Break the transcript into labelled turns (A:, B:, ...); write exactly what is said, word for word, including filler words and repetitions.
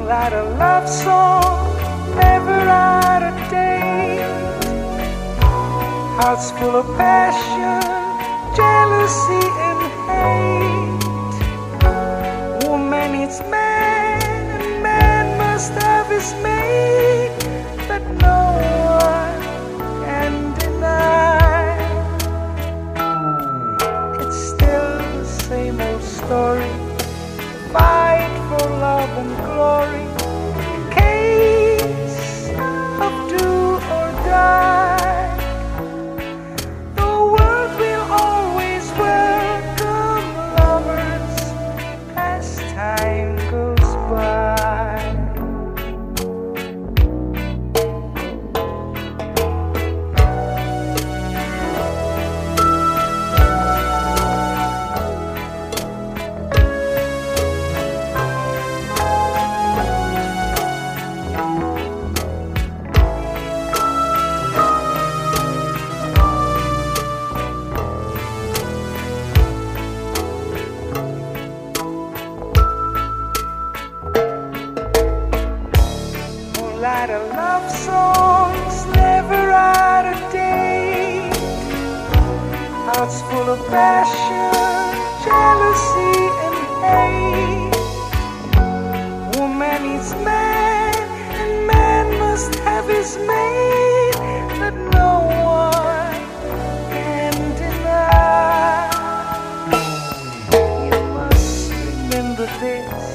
A: Write a love song, never out of date. Hearts full of passion, jealousy and hate. Woman needs man, and man must have his mate, but no one can deny. It's still the same old story, fight for love and glory, case of do or die. The world will always welcome lovers as time goes by. Write a love songs, never out of date. Hearts full of passion, jealousy and hate. Woman needs man, and man must have his mate, but no one can deny. You must remember this.